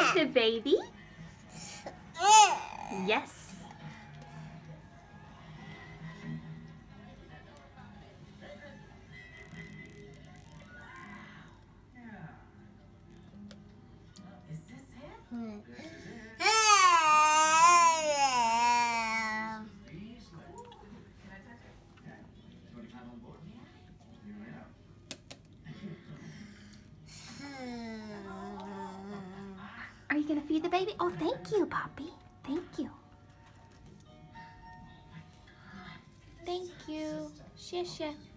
feed the baby? Yes. Are you gonna feed the baby? Oh, thank you, Poppy. Thank you. Thank you. 谢谢。